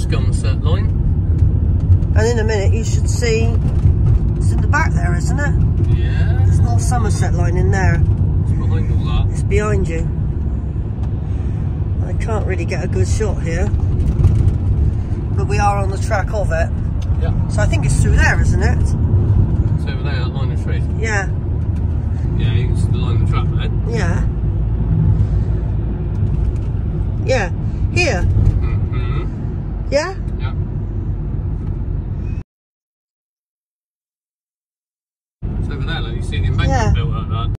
Somerset Line. And in a minute you should see, it's in the back there, isn't it? Yeah. There's an Old Somerset Line in there. It's behind all that. It's behind you. I can't really get a good shot here, but we are on the track of it. Yeah. So I think it's through there, isn't it? It's over there, that line of trees. Yeah. Yeah, you can see the line of the track there. Yeah. Yeah. Here. Mm-hmm. Yeah? Yeah. It's over there, like you see the embankment built like that.